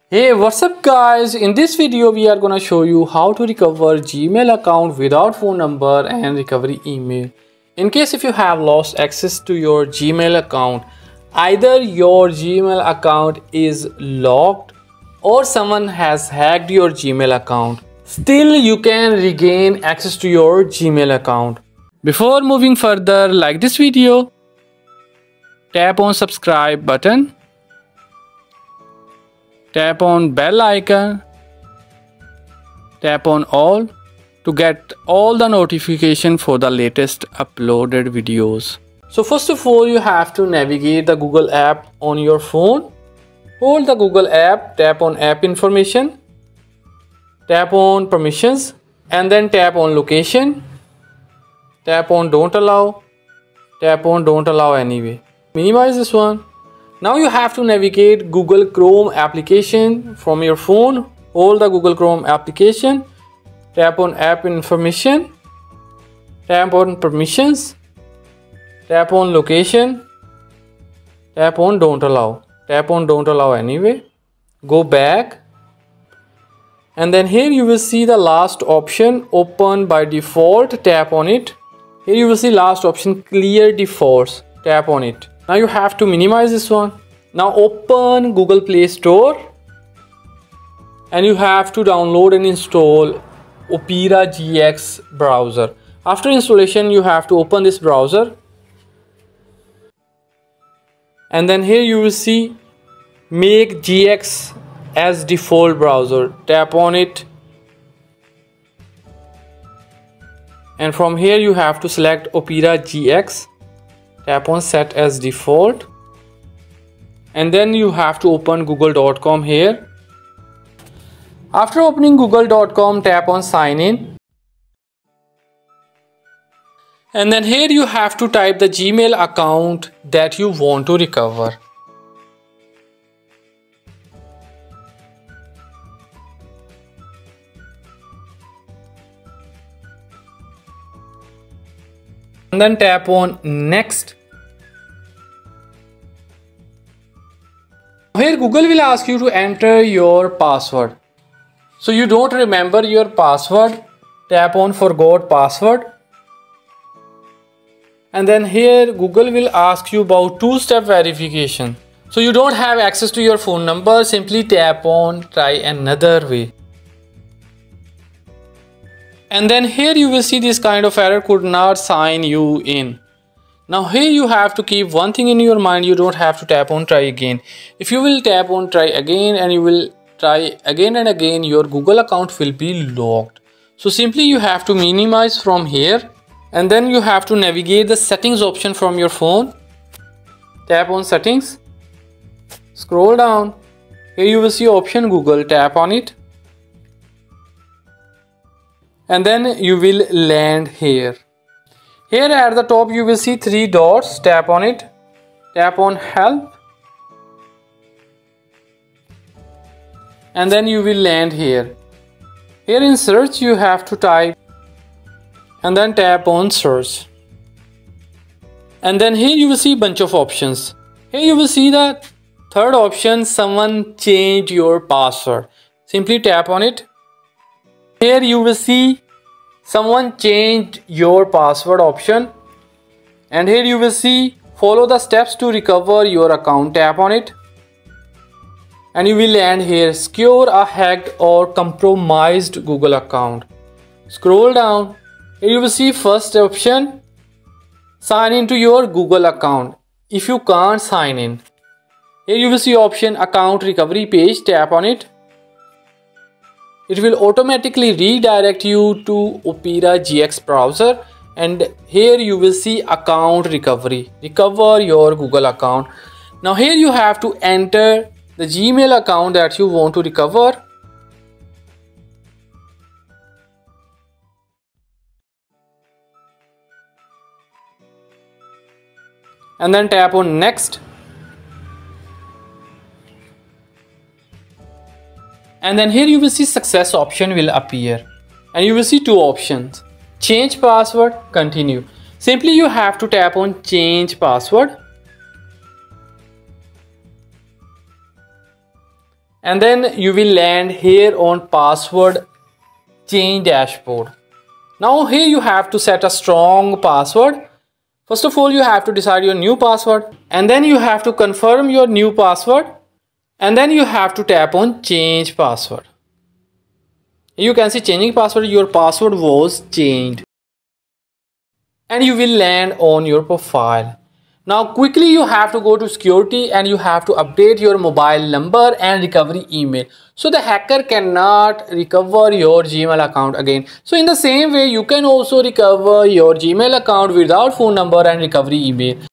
Hey, what's up guys? In this video we are gonna show you how to recover Gmail account without phone number and recovery email. In case if you have lost access to your Gmail account, either your Gmail account is locked or someone has hacked your Gmail account, still you can regain access to your Gmail account. Before moving further, like this video, tap on subscribe button, tap on bell icon, tap on all to get all the notification for the latest uploaded videos. So first of all, you have to navigate the Google app on your phone. Hold the Google app, tap on app information, tap on permissions, and then tap on location, tap on don't allow, tap on don't allow anyway. Minimize this one. Now you have to navigate Google Chrome application from your phone. Hold the Google Chrome application, tap on app information, tap on permissions, tap on location, tap on don't allow, tap on don't allow anyway. Go back, and then here you will see the last option, open by default, tap on it. Here you will see last option, clear defaults, tap on it. Now you have to minimize this one. Now open Google Play Store and you have to download and install Opera GX browser. After installation, you have to open this browser, and then here you will see make GX as default browser. Tap on it, and from here you have to select Opera GX. Tap on set as default, and then you have to open google.com here. After opening google.com, tap on sign in, and then here you have to type the Gmail account that you want to recover. And then tap on next. Here Google will ask you to enter your password. So you don't remember your password, tap on forgot password. And then here Google will ask you about two-step verification. So you don't have access to your phone number, simply tap on try another way. And then here you will see this kind of error, could not sign you in. Now here you have to keep one thing in your mind, you don't have to tap on try again. If you will tap on try again and you will try again and again, your Google account will be locked. So simply you have to minimize from here, and then you have to navigate the settings option from your phone. Tap on settings, scroll down, here you will see option Google, tap on it. And then you will land here. Here at the top you will see three dots, tap on it, tap on help, and then you will land here. Here in search you have to type and then tap on search. And then here you will see bunch of options. Here you will see the third option, someone changed your password. Simply tap on it. Here you will see someone changed your password option, and here you will see follow the steps to recover your account. Tap on it and you will land here, secure a hacked or compromised Google account. Scroll down, here you will see first option, sign into your Google account. If you can't sign in, here you will see option account recovery page, tap on it. It will automatically redirect you to Opera GX browser, and here you will see account recovery, recover your Google account. Now here you have to enter the Gmail account that you want to recover. And then tap on next. And then here you will see success option will appear, and you will see two options, change password, continue. Simply you have to tap on change password, and then you will land here on password change dashboard. Now here you have to set a strong password. First of all, you have to decide your new password, and then you have to confirm your new password, and then you have to tap on change password. You can see changing password, your password was changed, and you will land on your profile. Now quickly you have to go to security and you have to update your mobile number and recovery email, so the hacker cannot recover your Gmail account again. So in the same way, you can also recover your Gmail account without phone number and recovery email.